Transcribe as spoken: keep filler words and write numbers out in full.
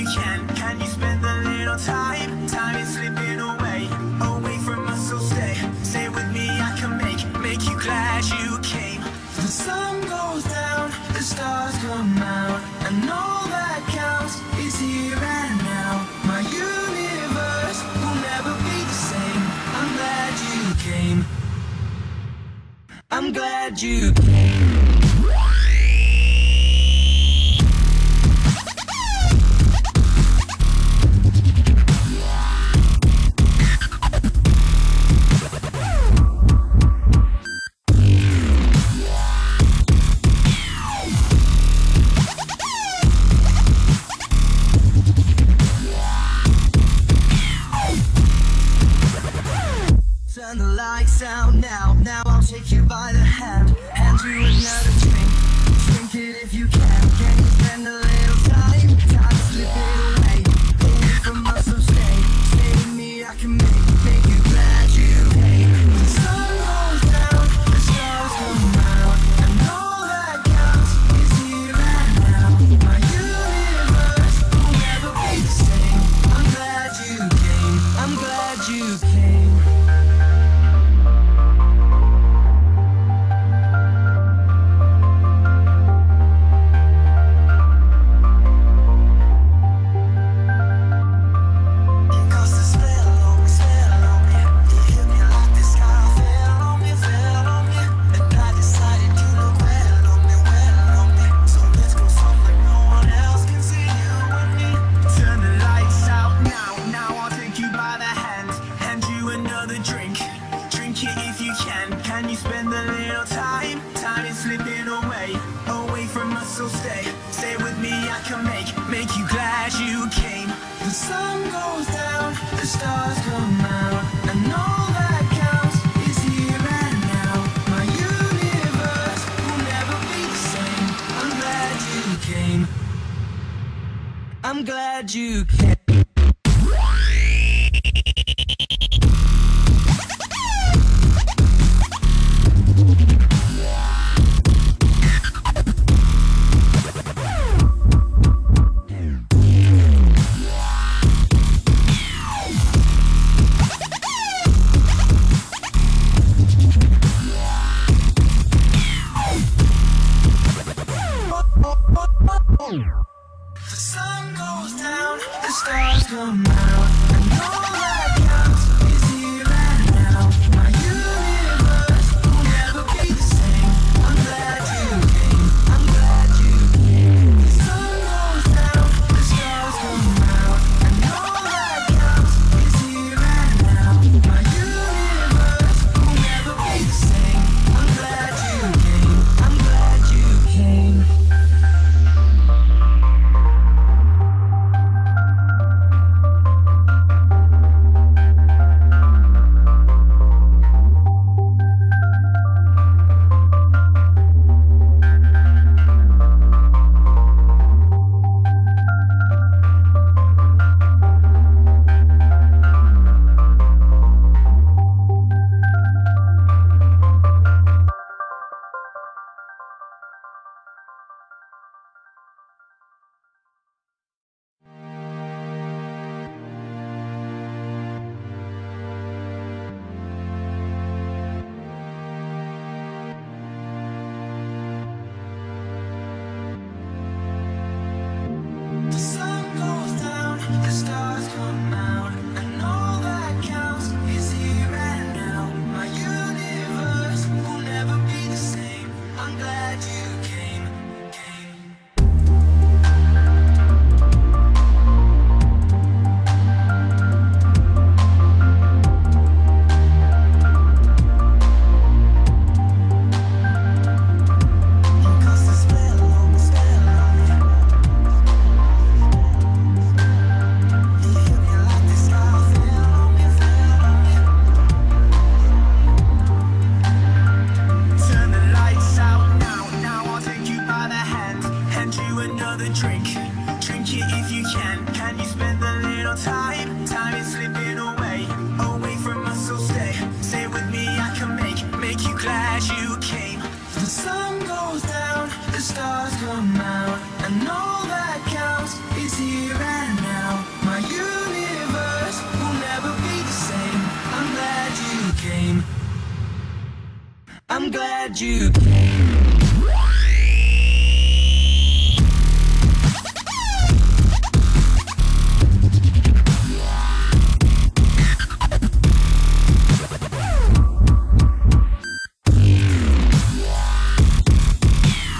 can. Can you spend a little time? Time is slipping away, away from us, so stay. Stay with me, I can make, make you glad you came. The sun goes down, the stars come out, and all that counts is here and now. My universe will never be the same. I'm glad you came. I'm glad you came. Turn the lights out now, now I'll take you by the hand, hand you another drink, drink it if you can. Can you spend a little time, time to slip it away, away from us, so stay, stay with me, I can make, make you glad you came. The sun goes down, the stars come out, and all that counts is here and now. My universe will never be the same. I'm glad you came, I'm glad you came. Can you spend a little time? Time is slipping away, away from us, so stay, stay with me, I can make, make you glad you came. The sun goes down, the stars come out, and all that counts is here and now. My universe will never be the same. I'm glad you came. I'm glad you came. The sun goes down, the stars come out, and all that counts is here and now. My universe will never be the same. I'm glad you came, I'm glad you came. The sun goes down, the stars come out, and all that counts is here and now. My universe will never be the same. I'm glad you came, I'm glad you came. stars come out, and all that counts is here and now. I'm glad you came.